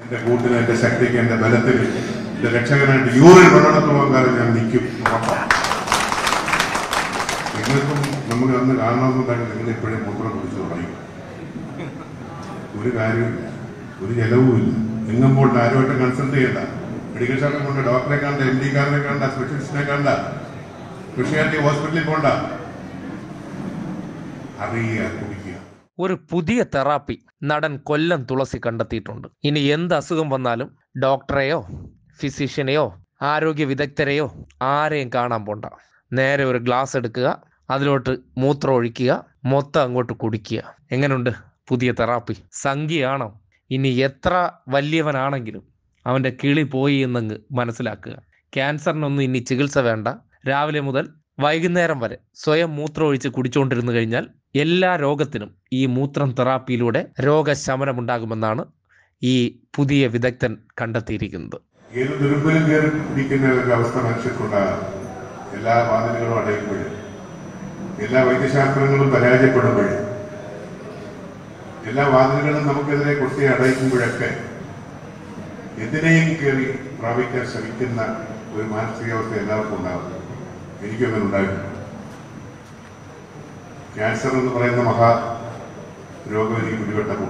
എന്റെ കൂട്ടിന്, എന്റെ ശക്തിക്ക്, എന്റെ ബലത്തിന്, എന്റെ രക്ഷകനായിട്ട് യൂറിൻ കൊണ്ടെടുത്ത് പോകാൻ ഞാൻ നിൽക്കും. നിങ്ങൾക്കും നമുക്ക് അന്ന് കാണണമെന്നുണ്ടെങ്കിൽ നിങ്ങൾ ഇപ്പോഴും മൂത്രം കുടിച്ചു തുടങ്ങി. ഒരു കാര്യമില്ല, ഒരു ചെലവുമില്ല. എങ്ങുമ്പോൾ ആരുമായിട്ട് കൺസൾട്ട് ചെയ്യണ്ട. മെഡിക്കൽ ഷോപ്പിൽ കൊണ്ട് ഡോക്ടറെ കണ്ട, MD കാരനെ കണ്ട, സ്പെഷ്യലിസ്റ്റിനെ കണ്ട, സ്പെഷ്യാലിറ്റി ഹോസ്പിറ്റലിൽ പോണ്ട. അറിയുക, കുടിക്കുക. ഒരു പുതിയ തെറാപ്പി നടൻ കൊല്ലം തുളസി കണ്ടെത്തിയിട്ടുണ്ട്. ഇനി എന്ത് അസുഖം വന്നാലും ഡോക്ടറെയോ ഫിസിഷ്യനെയോ ആരോഗ്യ വിദഗ്ധരെയോ ആരെയും കാണാൻ പോണ്ട. നേരെ ഒരു ഗ്ലാസ് എടുക്കുക, അതിലോട്ട് മൂത്രം ഒഴിക്കുക, മൊത്തം അങ്ങോട്ട് കുടിക്കുക. എങ്ങനെയുണ്ട് പുതിയ തെറാപ്പി? സംഖ്യയാണോ? ഇനി എത്ര വലിയവനാണെങ്കിലും അവൻ്റെ കിളി പോയി എന്നങ്ങ് മനസ്സിലാക്കുക. ക്യാൻസറിനൊന്നും ഇനി ചികിത്സ വേണ്ട. രാവിലെ മുതൽ വൈകുന്നേരം വരെ സ്വയം മൂത്രം ഒഴിച്ച് കുടിച്ചുകൊണ്ടിരുന്നു കഴിഞ്ഞാൽ എല്ലാ രോഗത്തിനും ഈ മൂത്രം തെറാപ്പിയിലൂടെ രോഗശമനമുണ്ടാകുമെന്നാണ് ഈ പുതിയ വിദഗ്ധൻ കണ്ടെത്തിയിരിക്കുന്നത്. ഏത് ദുരുമ്പലും കയറി പിടിക്കുന്ന ഒരു അവസ്ഥ മനുഷ്യർക്കുണ്ടാകാം. എല്ലാ വാതിലുകളും അടയുമ്പോഴും, എല്ലാ വൈദ്യശാസ്ത്രങ്ങളും പരാജയപ്പെടുമ്പോഴും, എല്ലാ വാതിലുകളും നമുക്കെതിരെ കുട്ടി അടയിക്കുമ്പോഴൊക്കെ എന്തിനേയും കയറി പ്രാപിക്കാൻ ശ്രമിക്കുന്ന ഒരു മാനസികാവസ്ഥ എല്ലാവർക്കും ഉണ്ടാകും. എനിക്കൊന്നും ഉണ്ടായിട്ടുണ്ട്. ക്യാൻസർ എന്ന് പറയുന്ന മഹാരോഗം എനിക്ക് പിടിപെട്ടപ്പോൾ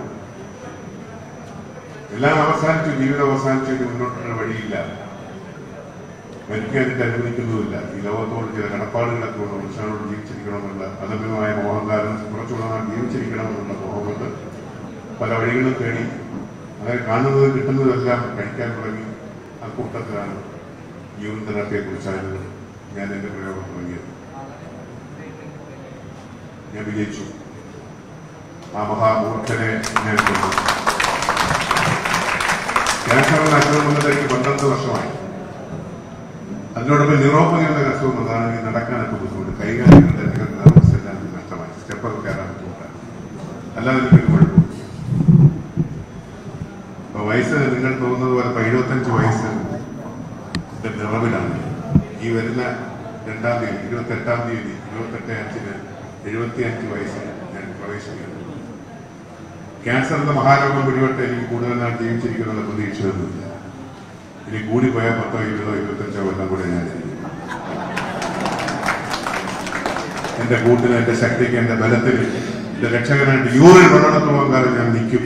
എല്ലാം അവസാനിച്ചു, ജീവിതം അവസാനിച്ചു. മുന്നോട്ടുള്ള വഴിയില്ല, മരിക്കാനായിട്ട് അനുവദിക്കുന്നുമില്ല. ഈ ലോകത്തോട് ചില കടപ്പാടുകളൊക്കെ കൊണ്ട് മനുഷ്യനോട് ജീവിച്ചിരിക്കണമെന്നുള്ള അദമ്യമായ മോഹൻകാരൻ കുറച്ചുകൂടെ നാം ജീവിച്ചിരിക്കണമെന്നുള്ള മോഹം കൊണ്ട് പല വഴികളും തേടി അങ്ങനെ കാണുന്നത് കിട്ടുന്നതെല്ലാം കഴിക്കാൻ തുടങ്ങി. അക്കൂട്ടത്തിലാണ് യൂറിൻ തെറാപ്പിയെ കുറിച്ചായിരുന്നു ഞാൻ എന്റെ പ്രയോഗം തുടങ്ങിയത്. ഞാൻ വിജയിച്ചു. ആ മഹാമൂർഖനെ ഞാൻ കൊണ്ടു. ക്യാൻസറിന് അസുഖം വന്നിട്ട് എനിക്ക് 12 വർഷമായി. അതിനോടൊപ്പം ന്യൂറോപ്പതി എന്ന അസുഖം വന്നതാണ്. എനിക്ക് നടക്കാനൊക്കെ ബുദ്ധിമുട്ട്, കൈകാര്യങ്ങളുടെ എല്ലാം നഷ്ടമായി. സ്റ്റെപ്പൊക്കെ കയറാൻ ബുദ്ധിമുട്ടാണ്. അല്ലാതെ എനിക്കൊരു കുഴപ്പമില്ല. അപ്പൊ വയസ്സ് നിങ്ങൾ തോന്നുന്നത് പോലെ 75 വയസ്സ് നിറവിലാണ്. ഈ വരുന്ന 2-ാം തീയതി 28-ാം തീയതി 28/5-ന് 75 വയസ്സിൽ ഞാൻ പ്രവേശിക്കുന്നു. ക്യാൻസർ എന്ന മഹാരോഗം പിടിപെട്ട് എനിക്ക് കൂടുതൽ നാൾ ജീവിച്ചിരിക്കുന്നുള്ള പ്രതീക്ഷയൊന്നുമില്ല. ഇനി കൂടി പോയാൽ 10, 20, 25 കൊല്ലം കൂടെ ഞാൻ ജീവിക്കും. എന്റെ കൂട്ടിന്, എന്റെ ശക്തിക്ക്, എന്റെ ബലത്തിന്, എന്റെ രക്ഷകനായിട്ട് യൂറിൻ കൊണ്ടെടുത്ത് പോകാൻ ഞാൻ നിൽക്കും.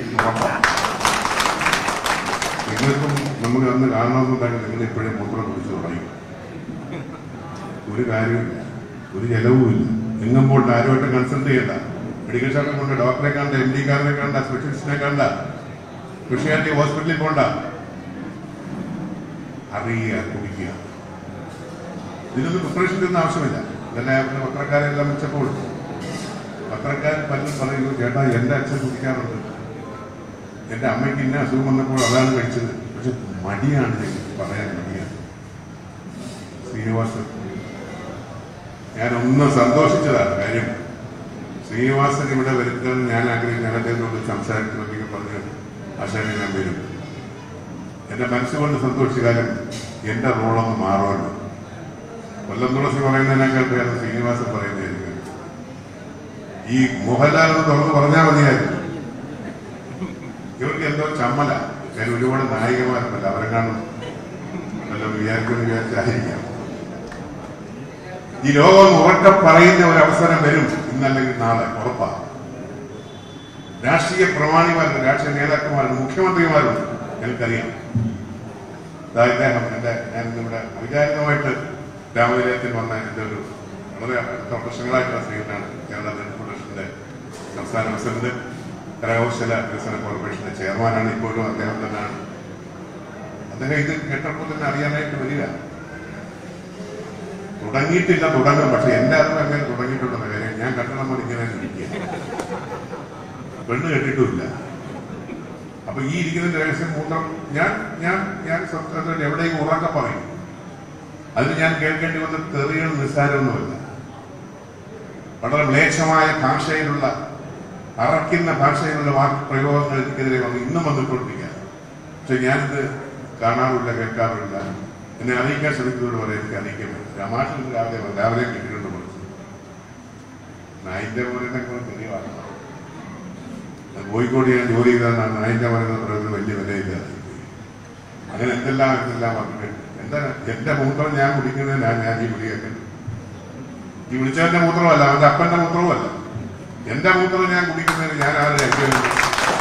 നിങ്ങൾക്കും നമുക്ക് അന്ന് കാണണമെന്നുണ്ടെങ്കിൽ നിങ്ങൾ ഇപ്പോഴും മൂത്രം കുടിച്ചു തുടങ്ങി. ഒരു കാര്യമില്ല, ഒരു ചെലവുമില്ല. എങ്ങുമ്പോൾ ആരുമായിട്ട് കൺസൾട്ട് ചെയ്യണ്ട. മെഡിക്കൽ ഷോപ്പിൽ കൊണ്ട് ഡോക്ടറെ കണ്ട, MD കാരനെ കണ്ട, സ്പെഷ്യലിസ്റ്റിനെ കണ്ട, സ്പെഷ്യാലിറ്റി ഹോസ്പിറ്റലിൽ പോണ്ട. അറിയുക, കുടിക്കുക. ഇതിനൊന്നും പ്രിപ്പറേഷൻ ഒന്നും ആവശ്യമില്ല. ഇതെല്ലാം പത്രക്കാരെല്ലാം വെച്ചപ്പോൾ പത്രക്കാർ പലരും പറയുന്നു, ചേട്ടാ എന്റെ അച്ഛൻ കുടിക്കാറുണ്ട്, എന്റെ അമ്മയ്ക്ക് ഇന്ന അസുഖം വന്നപ്പോൾ അതാണ് കഴിച്ചത്. പക്ഷെ മടിയാണ്, എനിക്ക് പറയാൻ മടിയാണ്. ശ്രീനിവാസൻ, ഞാനൊന്ന് സന്തോഷിച്ചതാണ്. കാര്യം ശ്രീനിവാസൻ ഇവിടെ വരുന്നത് ഞാൻ ആഗ്രഹിക്കുന്ന അദ്ദേഹത്തോട് സംസാരിക്കണമെങ്കിൽ പറഞ്ഞ് ആശാനെ ഞാൻ വരും. എന്റെ മനസ്സുകൊണ്ട് സന്തോഷിച്ച കാര്യം എന്റെ റോളൊന്ന് മാറുമല്ലോ. കൊല്ലം തുളസി പറയുന്നതിനേക്കാൾ പേര് ശ്രീനിവാസൻ പറയുന്നതായിരിക്കും. ഈ മോഹൻലാൽ എന്ന് തുറന്ന് പറഞ്ഞാൽ മതിയായിരുന്നു. ഇവർക്ക് എന്തോ ചമ്മല. കാര്യം ഒരുപാട് നായികമാരുണ്ടല്ലോ, അവരെ കാണും വല്ലതും വിചാരിച്ചായിരിക്കാം. ഈ ലോകം ഉറക്കം പറയുന്ന ഒരു അവസരം വരും, ഇന്നല്ലെങ്കിൽ നാളെ ഉറപ്പാണ്. രാഷ്ട്രീയ പ്രമാണിമാരുണ്ട്, രാഷ്ട്രീയ നേതാക്കന്മാരുണ്ട്, മുഖ്യമന്ത്രിമാരുണ്ട്, ഞങ്ങൾക്കറിയാം. ഇദ്ദേഹം ഞാൻ ഇവിടെ അവിചാരിതമായിട്ട് രാമനിലയത്തിൽ വന്ന എൻ്റെ ഒരു വളരെ അടുത്ത പ്രശ്നങ്ങളായിട്ടുള്ള സ്ത്രീകളാണ്. കേരള ഫെഡറേഷന്റെ സംസ്ഥാന പ്രസിഡന്റ്, കരകൗശല വികസന കോർപ്പറേഷന്റെ ചെയർമാനാണ്. ഇപ്പോഴും അദ്ദേഹം തന്നെയാണ്. അദ്ദേഹം ഇത് കേട്ടപ്പോൾ തന്നെ അറിയാനായിട്ട് വരിക. തുടങ്ങിയിട്ടില്ല, തുടങ്ങും. പക്ഷെ എന്റെ അറിവ് അങ്ങനെ തുടങ്ങിയിട്ടുണ്ടെന്ന കാര്യം ഞാൻ കണ്ടപ്പോൾ ഇങ്ങനെ ഇരിക്കുക. പെണ്ണ് കെട്ടിട്ടുമില്ല. അപ്പൊ ഈ ഇരിക്കുന്ന രഹസ്യം മൂത്രം ഞാൻ സ്വന്തം എവിടെയും ഉറക്കെ പറയും. അതിന് ഞാൻ കേൾക്കേണ്ടി വന്ന തെറികൾ നിസ്സാരമൊന്നുമല്ല. വളരെ മ്ലേച്ഛമായ ഭാഷയിലുള്ള, അറയ്ക്കുന്ന ഭാഷയിലുള്ള പ്രയോഗങ്ങൾ എനിക്കെതിരെ ഇന്നും വന്നിക്കൊണ്ടിരിക്കുക. പക്ഷെ ഞാനിത് കാണാറില്ല, കേൾക്കാറില്ല. എന്നെ അറിയിക്കാൻ ശ്രമിക്കുന്നതോട് പറയാൻ എനിക്ക് അറിയിക്കാൻ പറ്റും. രാമാട്ടിൽ രാവിലെ കിട്ടിയിട്ടുണ്ട് പഠിച്ചു. നായിന്റെ പോലെ തെളിവാണ്. കോഴിക്കോട് ഞാൻ ജോലി ചെയ്താൽ നായിന്റെ പറയുന്ന പ്രയോഗത്തിന് വലിയ വിലയില്ലാതെ അങ്ങനെ എന്തെല്ലാം പറഞ്ഞിട്ടുണ്ട്. എന്റെ മൂത്രം ഞാൻ കുടിക്കുന്നതിനാണ് ഞാൻ ഈ വിളി കേൾക്കുന്നത്. ഈ വിളിച്ചവന്റെ മൂത്രമല്ല, അവന്റെ അപ്പന്റെ മൂത്രവുമല്ല. എന്റെ മൂത്രം ഞാൻ കുടിക്കുന്നതിന് ഞാൻ ആരുടെ എന്റെ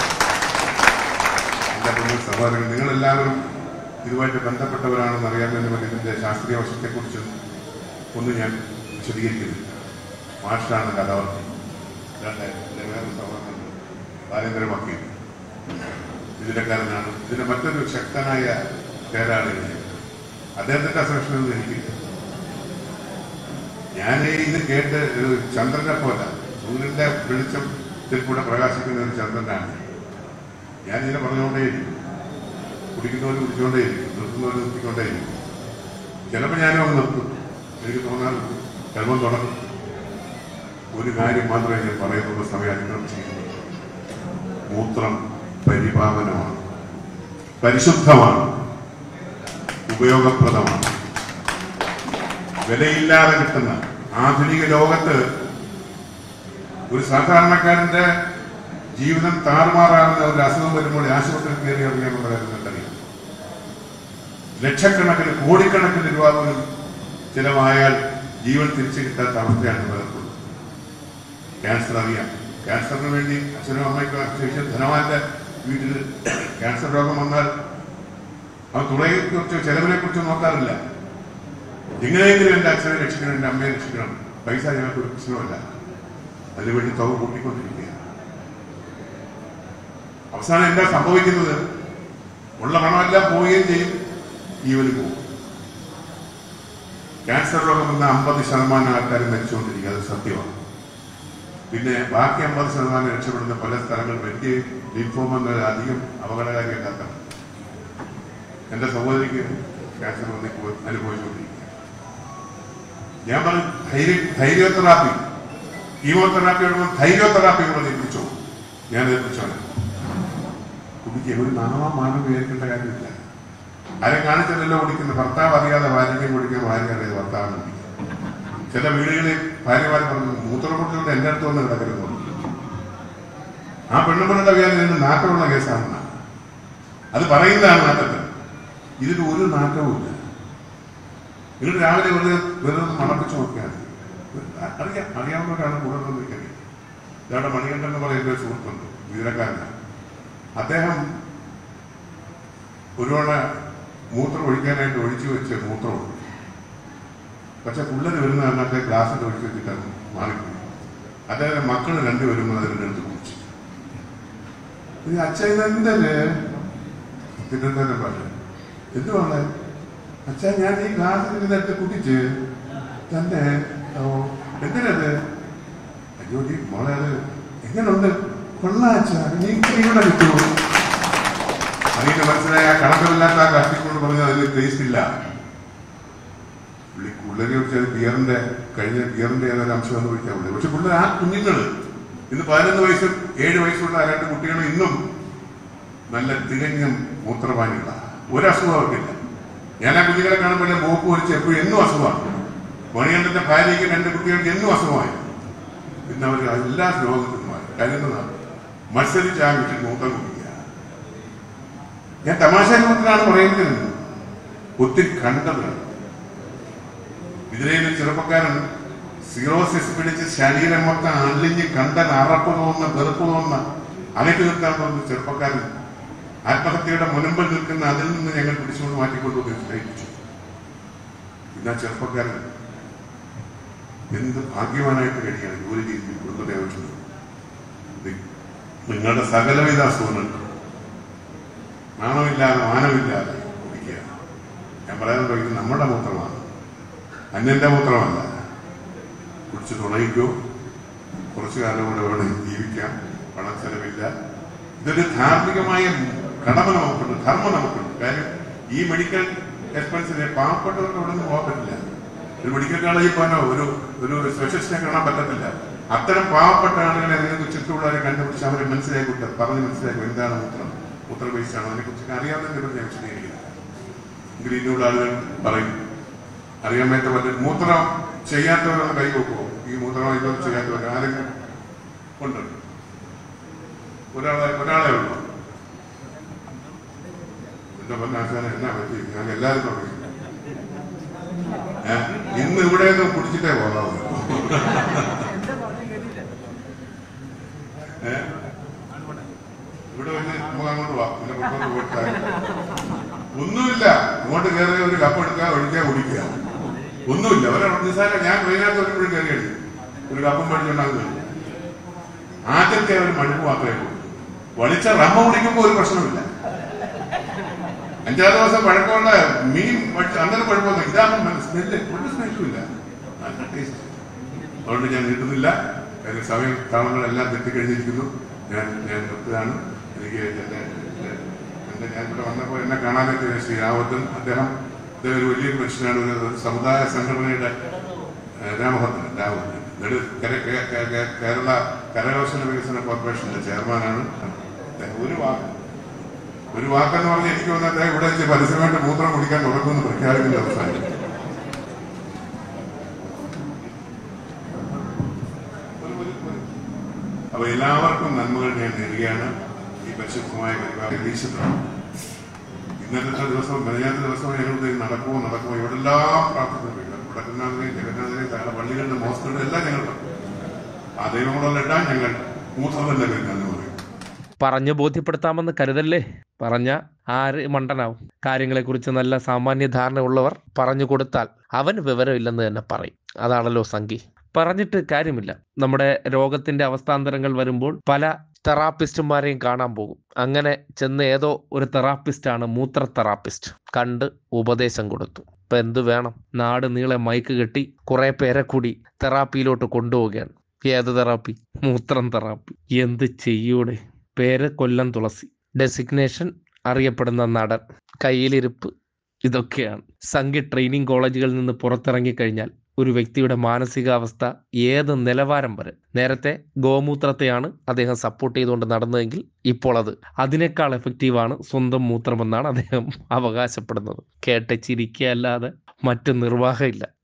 സഹോദരങ്ങൾ, നിങ്ങളെല്ലാവരും ഇതുമായിട്ട് ബന്ധപ്പെട്ടവരാണെന്ന് അറിയാൻ വേണ്ടി ഇതിന്റെ ശാസ്ത്രീയ വശത്തെക്കുറിച്ച് ഒന്നും ഞാൻ വിശദീകരിക്കുന്നില്ല. മാഷാണ് കഥാവർത്തി. വേറെ സഹോദരൻ ബാലേന്ദ്രമൊക്കെ ഇതിലെക്കാരനാണ്. ഇതിന്റെ മറ്റൊരു ശക്തനായ പേരാണ് അദ്ദേഹത്തിന്റെ അസംഷനൊന്നും എനിക്കില്ല. ഞാൻ ഇത് കേട്ട് ഒരു ചന്ദ്രനെ പോലെ സൂര്യന്റെ വെളിച്ചത്തിൽ കൂടെ പ്രകാശിക്കുന്ന ഒരു ചന്ദ്രനാണ്. ഞാനിങ്ങനെ പറഞ്ഞുകൊണ്ടേയിരിക്കും. കുടിക്കുന്നവർ കുടിച്ചുകൊണ്ടേയിരിക്കും, നിർത്തുന്നവർ നിർത്തിക്കൊണ്ടേയിരിക്കും. ചിലപ്പോൾ ഞാനും അങ്ങ് നിർത്തും. എനിക്ക് തോന്നാൽ ചിലപ്പം തുടങ്ങും. ഒരു കാര്യം മാത്രമേ ഞാൻ പറയുന്ന സമയം അതിക്രമം ചെയ്യുന്നു. മൂത്രം പരിപാവനമാണ്, പരിശുദ്ധമാണ്, ഉപയോഗപ്രദമാണ്. വിലയില്ലാതെ കിട്ടുന്ന ആധുനിക ലോകത്ത് ഒരു സാധാരണക്കാരന്റെ ജീവിതം താറുമാറാകുന്ന ഒരു അസുഖം വരുമ്പോൾ ആശുപത്രിയിൽ കയറി ഇറങ്ങിയാണെന്നുള്ള കാര്യം നിങ്ങൾക്കറിയാം. ലക്ഷക്കണക്കിന് കോടിക്കണക്കിന് രൂപ പോലും ചിലവായാൽ ജീവൻ തിരിച്ചു കിട്ടാത്ത അവസ്ഥയാണ് പലർക്കും. ക്യാൻസർ അറിയാം. ക്യാൻസറിന് വേണ്ടി അച്ഛനും അമ്മയ്ക്കും ശേഷം ധനവാന്റെ വീട്ടിൽ ക്യാൻസർ രോഗം വന്നാൽ അവൻ തുളയെക്കുറിച്ചോ ചെലവിനെ കുറിച്ചോ നോക്കാറില്ല. എങ്ങനെയെങ്കിലും എന്റെ അച്ഛനെ രക്ഷിക്കണം, എന്റെ അമ്മയെ രക്ഷിക്കണം. പൈസ ഞങ്ങൾക്ക് ഒരു പ്രശ്നമല്ല. അതിനുവേണ്ടി തുക കൂട്ടിക്കൊണ്ടിരിക്കുക. അവസാനം എന്താ സംഭവിക്കുന്നത്? ഉള്ള പണമെല്ലാം പോവുകയും ചെയ്യും, ജീവന് പോകും. ക്യാൻസർ രോഗം വന്ന 50% ആൾക്കാരും മരിച്ചുകൊണ്ടിരിക്കുക. അത് സത്യമാണ്. പിന്നെ ബാക്കി 50% രക്ഷപ്പെടുന്ന പല സ്ഥലങ്ങളും എനിക്ക് ലിംഫോമ എന്നത് അധികം അപകടകാരിയല്ലാത്ത എന്റെ സഹോദരിക്ക് ക്യാൻസർ വന്ന് അനുഭവിച്ചുകൊണ്ടിരിക്കുക. ഞാൻ പറഞ്ഞു ധൈര്യോതെറാപ്പി, കീമോതെറാപ്പിയോട് ധൈര്യോതെറാപ്പി കൂടെ നിർമ്മിച്ചോ. ഞാൻ നിർമ്മിച്ചോനെ കുടിക്കുക. ഒരു നാമമാനം വിചാരിക്കേണ്ട കാര്യമില്ല. ആരും കാണിച്ചതല്ലോ കുടിക്കുന്നത്. ഭർത്താവ് അറിയാതെ ഭാര്യയ്ക്കും കുടിക്കാൻ, ഭാര്യ അറിയാതെ ഭർത്താവിന് കുടിക്കുക. ചില വീടുകളിൽ ഭാര്യമാർ പറഞ്ഞു മൂത്രമുട്ടിലൂടെ എന്റെ അടുത്ത് വന്ന് കിടക്കരുത്. ആ പെണ്ണുമ്പളുടെ വ്യാധി നിന്ന് നാട്ടമുള്ള കേസാണെന്നാണ് അത് പറയുന്നതാണ്. നാട്ടത്തിൽ ഇതിൽ ഒരു നാട്ടവുമില്ല. നിങ്ങൾ രാവിലെ വെറുതെ മണപ്പിച്ച് നോക്കിയാൽ അറിയാവുന്നവരാണ് കൂടെ നിൽക്കുന്നത്. ഇതവിടെ മണികണ്ഠൻ എന്ന് പറയുന്ന ഒരു സുഹൃത്തുണ്ട്, വിവരക്കാരനാണ്. അദ്ദേഹം ഒരുവണ മൂത്രം ഒഴിക്കാനായിട്ട് ഒഴിച്ചു വെച്ച് മൂത്രമുണ്ട്. പക്ഷെ പിള്ളേര് വരുന്ന കാരണത്തെ ഗ്ലാസ്സിൽ ഒഴിച്ചു വെച്ചിട്ടാണ് മാറിപ്പോയി. അദ്ദേഹം മക്കള് രണ്ടുപേരും അതിനെടുത്ത് കുടിച്ചു. അച്ഛൻ എന്തല്ലേ തിരുവനന്തപുരം ഭാഷ എന്തുവാണ് അച്ഛാ, ഞാൻ ഈ ഗ്ലാസ്സിൽ ഇരുന്നിട്ട് കുടിച്ച് തന്നെ എന്തിനത്? അയ്യോ മോളെ അത് എങ്ങനെയുണ്ട്? കൊള്ളാച്ച, നീ ഇവിടെ കിട്ടുമോ? അതിന് മനസ്സിലായ കണക്കില്ലാത്ത ആ കഷ്ടിക്കൊണ്ട് പറഞ്ഞാൽ അതിന് ടേസ്റ്റ് ഇല്ല. പിള്ളേരെ കുറിച്ച് അത് ബിയറിന്റെ ബിയറിന്റെ ഏതൊരു അംശമെന്ന് വിളിക്കാൻ പറ്റില്ല. പക്ഷെ പിള്ളേർ ആ കുഞ്ഞുങ്ങള് ഇന്ന് 11 വയസ്സും 7 വയസ്സുള്ള ആ 2 കുട്ടികളും ഇന്നും നല്ല തികഞ്ഞ മൂത്രപാനികളാണ്. ഒരസുഖം അവർക്കില്ല. ഞാൻ ആ കുഞ്ഞുങ്ങളെ കാണുമ്പോൾ മൂക്ക് വലിച്ച് എപ്പോഴും എന്നും അസുഖമാണ്. മണികണ്ഠന്റെ ഭാര്യയ്ക്ക് 2 കുട്ടികൾക്ക് എന്നും അസുഖമായി. പിന്നെ അവർ എല്ലാ രോഗത്തിനും കരുതുന്നതാണ്. മത്സരിച്ച് ആ വീട്ടിൽ മൂത്രം കുടിക്കുക. ഞാൻ തമാശ രൂപത്തിലാണ് പറയുന്നത്. ഒത്തിരി കണ്ടതാണ്. ഇതിലെ ചെറുപ്പക്കാരൻ സിറോസിസ് പിടിച്ച് ശരീരം മൊത്തം അലിഞ്ഞ് കണ്ടൻ അറപ്പ് തോന്നുന്ന വെറുപ്പ് തോന്നുന്ന അകറ്റി നിർത്താൻ തോന്നുന്ന ചെറുപ്പക്കാരൻ ആത്മഹത്യയുടെ മുൻപിൽ നിൽക്കുന്ന അതിൽ നിന്ന് ഞങ്ങൾ പിടിച്ചുകൊണ്ട് മാറ്റിക്കൊണ്ടുപോയി കഴിപ്പിച്ചു. ഇന്നാ ചെറുപ്പക്കാരൻ എന്ത് ഭാഗ്യവാനായിട്ട് കഴിയാണ് ജോലി ചെയ്ത് കുടുംബത്തെ. നിങ്ങളുടെ സകലവിധ അസുഖങ്ങൾ നാണമില്ലാതെ മാനമില്ലാതെ കുടിക്കുക. ഞാൻ പറയാനുണ്ടോ, ഇത് നമ്മുടെ മൂത്രമാണ്, അന്യന്റെ മൂത്രമല്ല. കുടിച്ച് തുണയിക്കോ. കുറച്ചു കാലം കൂടെ വേണം ജീവിക്കാം. പണം ചെലവില്ല. ഇതൊരു ധാർമ്മികമായ കടമ നമുക്കുണ്ട്, ധർമ്മം നമുക്കുണ്ട്. കാര്യം ഈ മെഡിക്കൽ എക്സ്പെൻസിനെ പാവപ്പെട്ടവർക്ക് അവിടെ നിന്ന് പോകാൻ പറ്റില്ല. ഒരു മെഡിക്കൽ കോളേജിൽ പോകാനോ ഒരു സ്പെഷ്യലിസ്റ്റിനെ കാണാൻ പറ്റത്തില്ല. അത്തരം പാവപ്പെട്ട ആളുകളെ നിങ്ങൾക്ക് ചുറ്റുമുള്ളവരെ കണ്ടുപിടിച്ച് അവരെ മനസ്സിലാക്കിയിട്ട് പറഞ്ഞ് മനസ്സിലാക്കും എന്താണ് മൂത്ര വേസ്റ്റാണോ അതിനെക്കുറിച്ചൊക്കെ അറിയാവുന്നതിനെ ഞാൻ വിശദീകരിക്കുന്നത്. എങ്കിൽ ഇതിനുള്ള ആളുകൾ പറയും അറിയാൻ പറ്റാത്ത പറ്റും. മൂത്രം ചെയ്യാത്തവരൊന്ന് കൈ വെക്കുമോ? ഈ മൂത്രം ഇതൊന്നും ചെയ്യാത്തവർ ആരെങ്കിലും ഉണ്ട്? ഒരാളെ ഉള്ളൂ. എന്റെ പൊന്നാശാന എന്നാ പറ്റി, ഞാൻ എല്ലാവരും തുടങ്ങി. ഇന്ന് ഇവിടെ നിന്ന് കുടിച്ചിട്ടേ പോകാവൂ. ഇവിടെ വന്ന് നമുക്ക് അങ്ങോട്ട് പോവാം, പിന്നെ പുറത്തോട്ട് പോയിട്ടാൽ ഒന്നുമില്ല. ഇങ്ങോട്ട് കയറി ഒരു കപ്പെടുക്കുക, ഒഴിക്കുക, കുടിക്കുക, ഒന്നുമില്ല. നിസ്സാരം. ഞാൻ ട്രെയിനകത്ത് വരുമ്പോഴും കയറി കഴിച്ചു ഒരു കപ്പും മേടിച്ചുണ്ടാകുന്നു. ആദ്യത്തെ ഒരു മടുപ്പ് മാത്രമേ ഉള്ളൂ. വളിച്ച റമ്മ കുടിക്കുമ്പോൾ ഒരു പ്രശ്നമില്ല. 5-6 ദിവസം പഴക്കമുള്ള മീൻ അന്നേരം കുഴപ്പമൊന്നും. ഇതാകും സ്മെല്ല്, ഒരു സ്മെല്ലുമില്ല, നല്ല ടേസ്റ്റ്. അതുകൊണ്ട് ഞാൻ നീട്ടുന്നില്ല. അതിന് സമയം താളങ്ങളെല്ലാം തെറ്റിക്കഴിഞ്ഞിരിക്കുന്നു. ഞാൻ നിർത്തുകയാണ്. എനിക്ക് ഞാൻ ഇവിടെ വന്നപ്പോൾ എന്നെ കാണാനെത്തി ശ്രീ രാവത്തൻ. അദ്ദേഹം ഒരു വലിയൊരു മനുഷ്യനാണ്. ഒരു സമുദായ സംഘടനയുടെ രാമഭദ്രൻ കേരള കരകൗശല വികസന കോർപ്പറേഷന്റെ ചെയർമാനാണ്. ഒരു വാക്കെന്ന് പറഞ്ഞ് എനിക്ക് വന്ന അദ്ദേഹം ഇവിടെ വെച്ച് പരസ്യമായിട്ട് മൂത്രം കുടിക്കാൻ തുടങ്ങുമെന്ന് പ്രഖ്യാപിക്കുന്ന അവസാനം. അപ്പൊ എല്ലാവർക്കും നന്മകൾ ഞാൻ നേരുകയാണ്. ഈ പരിശുദ്ധമായ പരിപാടി വീക്ഷിക്കണം. ഇന്നത്തെ ദിവസം മെനഞ്ഞാത്ത ദിവസം ഞങ്ങളുടെ നടക്കുമോ ഇവിടെല്ലാം പ്രാർത്ഥിക്കുന്നുണ്ട്. വടക്കുന്നാഥനെയും ജഗന്നാഥനെയും തങ്ങളുടെ പള്ളികളുടെ മോസ്കുകളുടെ എല്ലാം ഞങ്ങൾ ആ ദൈവങ്ങളെല്ലാം ഞങ്ങൾ മൂത്രം തന്നെ വരുന്നെന്ന് പറയും. പറഞ്ഞു ബോധ്യപ്പെടുത്താമെന്ന് കരുതല്ലേ. പറഞ്ഞ ആര് മണ്ടനാവും? കാര്യങ്ങളെക്കുറിച്ച് നല്ല സാമാന്യ ധാരണ ഉള്ളവർ പറഞ്ഞു കൊടുത്താൽ അവന് വിവരമില്ലെന്ന് തന്നെ പറയും. അതാണല്ലോ സംഗി. പറഞ്ഞിട്ട് കാര്യമില്ല. നമ്മുടെ രോഗത്തിന്റെ അവസ്ഥാന്തരങ്ങൾ വരുമ്പോൾ പല തെറാപ്പിസ്റ്റുമാരെയും കാണാൻ പോകും. അങ്ങനെ ചെന്ന് ഏതോ ഒരു തെറാപ്പിസ്റ്റാണ് മൂത്ര തെറാപ്പിസ്റ്റ്. കണ്ട് ഉപദേശം കൊടുത്തു. ഇപ്പൊ എന്ത് വേണം? നാട് നീളെ മൈക്ക് കെട്ടി കുറെ പേരെ കൂടി തെറാപ്പിയിലോട്ട് കൊണ്ടുപോവുകയാണ്. ഏത് തെറാപ്പി? മൂത്രം തെറാപ്പി. എന്ത് ചെയ്യൂടെ? പേര് കൊല്ലം തുളസി, ഡെസിഗ്നേഷൻ അറിയപ്പെടുന്ന നടൻ, കയ്യിലിരിപ്പ്, ഇതൊക്കെയാണ്. സംഘി ട്രെയിനിങ് കോളേജുകളിൽ നിന്ന് പുറത്തിറങ്ങിക്കഴിഞ്ഞാൽ ഒരു വ്യക്തിയുടെ മാനസികാവസ്ഥ ഏത് നിലവാരം വരെ. നേരത്തെ ഗോമൂത്രത്തെയാണ് അദ്ദേഹം സപ്പോർട്ട് ചെയ്തുകൊണ്ട് നടന്നതെങ്കിൽ ഇപ്പോൾ അതിനേക്കാൾ എഫക്റ്റീവാണ് സ്വന്തം മൂത്രമെന്നാണ് അദ്ദേഹം അവകാശപ്പെടുന്നത്. കേട്ട് ചിരിക്കുക അല്ലാതെ മറ്റു നിർവാഹമില്ല.